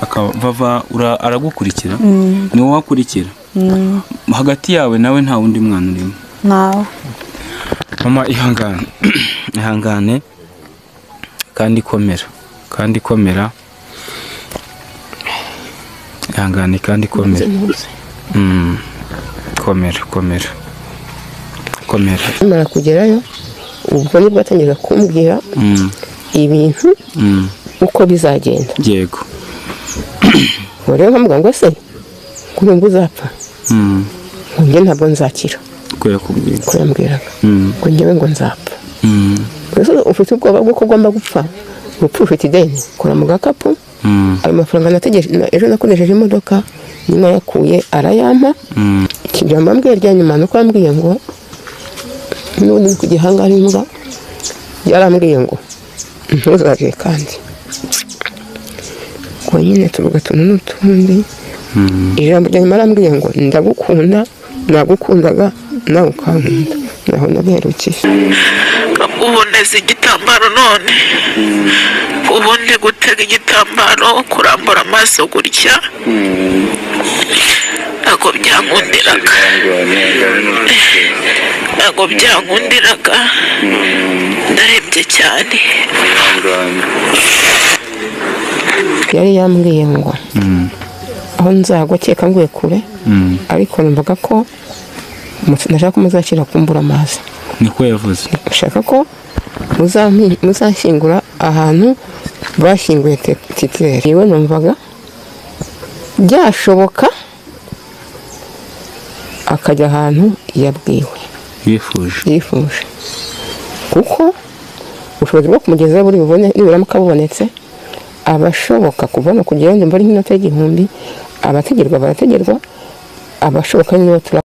akava aragukurikira ni wowe wakurikira hagati yawe nawe nta wundi mwana urimo nawe mama ihangane kandi komera ihangane kandi komera komera mara kugerayo ubwo nibwo atangira kumbwira ibintu uko bizagenda yego rero nkamubwira ngo se kurumva uzapfa njye ntabwo nzakira ko yambwiraga ngo njyewe ngo nzapfa ufite ubwoba bw'uko ugomba gupfa urupfu ufite ideni kora mu gakapu ayo mafaranga nategereje ejo nakoresheje imodoka nyuma yakuye arayampa ikijambo ambwiye rya nyuma nuko yambwiye ngo n'ubundi ku gihanga ari imbwa yarambwiye ngo ntuzaje kandi ngo nyine tuvuga tuntu n'utundi ijambo rya nyuma arambwiye ngo ndagukunda nagukundaga nawe ukankunda naho nabiherukiye uboneza igitambaro none ubundi gutega igitambaro kurambura amaso gutya ntabwo byankundiraga ndarembye cyane yari yambwiye ngo aho nzagwa akeka nguye kure ariko numvaga ko nashaka ko muzashyira kumbura amazi niko yavuze nshaka ko muzashyingura ahantu bashyinguye titleri yewe numvaga byashoboka akajya ahantu yabwiwe yifuje kuko ubushobozi bwo kumugeza buri bubone niburamuka bubonetse abashoboka kubona kugira ngo mbone nk'inota y'igihumbi abategerwa barategerwa abashoboka nibo